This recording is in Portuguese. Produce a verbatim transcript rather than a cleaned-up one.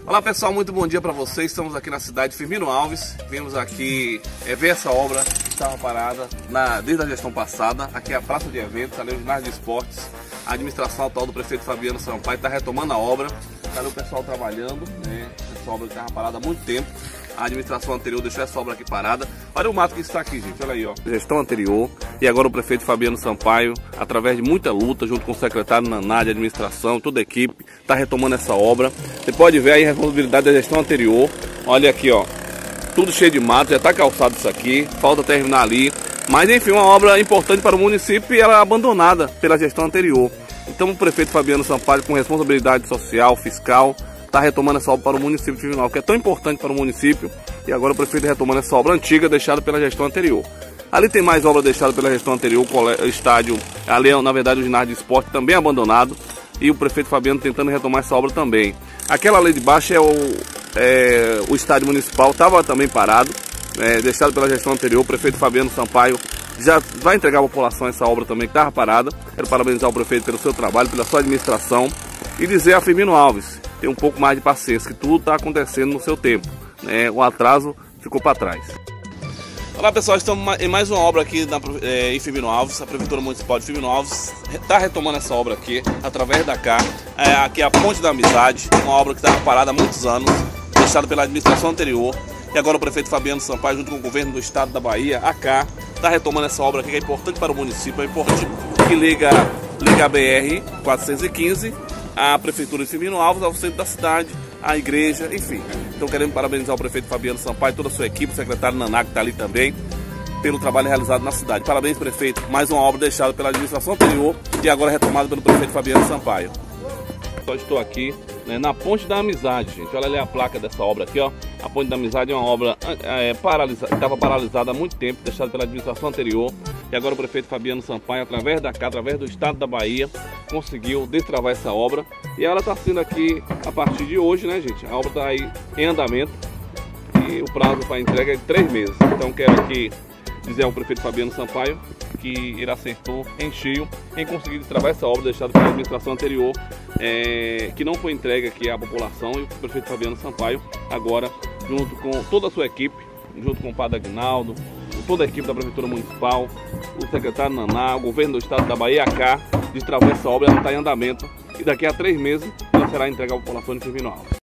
Olá pessoal, muito bom dia para vocês. Estamos aqui na cidade de Firmino Alves. Vimos aqui é, ver essa obra que estava parada na, desde a gestão passada. Aqui é a Praça de Eventos, ali o ginásio de esportes. A administração atual do prefeito Fabiano Sampaio está retomando a obra. Está o pessoal trabalhando, né? Essa obra estava parada há muito tempo. A administração anterior deixou essa obra aqui parada. Olha o mato que está aqui, gente. Olha aí, ó. Gestão anterior. E agora o prefeito Fabiano Sampaio, através de muita luta, junto com o secretário Naná de administração, toda a equipe, está retomando essa obra. Você pode ver aí a responsabilidade da gestão anterior. Olha aqui, ó. Tudo cheio de mato, já está calçado isso aqui. Falta terminar ali. Mas enfim, uma obra importante para o município e ela é abandonada pela gestão anterior. Então o prefeito Fabiano Sampaio, com responsabilidade social, fiscal, está retomando essa obra para o município de Firmino Alves, que é tão importante para o município, e agora o prefeito retomando essa obra antiga deixada pela gestão anterior. Ali tem mais obra deixada pela gestão anterior, o estádio, ali na verdade o ginásio de esporte também abandonado, e o prefeito Fabiano tentando retomar essa obra também. Aquela ali de baixo é o, é, o estádio municipal, estava também parado, é, deixado pela gestão anterior. O prefeito Fabiano Sampaio já vai entregar à população essa obra também que estava parada. Quero parabenizar o prefeito pelo seu trabalho, pela sua administração, e dizer a Firmino Alves, ter um pouco mais de paciência, que tudo está acontecendo no seu tempo, né? O atraso ficou para trás. Olá pessoal, estamos em mais uma obra aqui na, é, em Firmino Alves. A Prefeitura Municipal de Firmino Alves está retomando essa obra aqui, através da C A. É, aqui é a Ponte da Amizade, uma obra que estava parada há muitos anos, deixada pela administração anterior. E agora o prefeito Fabiano Sampaio, junto com o governo do estado da Bahia, a C A, está retomando essa obra aqui, que é importante para o município, é importante que liga, liga a B R quatrocentos e quinze, a Prefeitura de Firmino Alves, ao centro da cidade, a igreja, enfim. Então queremos parabenizar o prefeito Fabiano Sampaio, toda a sua equipe, o secretário Naná que está ali também, pelo trabalho realizado na cidade. Parabéns, prefeito, mais uma obra deixada pela administração anterior e agora retomada pelo prefeito Fabiano Sampaio. Só estou aqui, né, na Ponte da Amizade, gente. Olha ali a placa dessa obra aqui, ó. A Ponte da Amizade é uma obra é, paralisada, estava paralisada há muito tempo, deixada pela administração anterior. E agora o prefeito Fabiano Sampaio, através da C A, através do estado da Bahia, conseguiu destravar essa obra. E ela está sendo aqui a partir de hoje, né, gente? A obra está aí em andamento e o prazo para entrega é de três meses. Então quero aqui dizer ao prefeito Fabiano Sampaio que ele acertou em cheio em conseguir destravar essa obra deixada pela administração anterior, é, que não foi entregue aqui à população, e o prefeito Fabiano Sampaio agora, junto com toda a sua equipe, junto com o padre Aguinaldo, toda a equipe da Prefeitura Municipal, o secretário Naná, o governo do estado da Bahia, a C A, destravou essa obra, ela está em andamento, e daqui a três meses ela será entregue à população de Firmino Alves.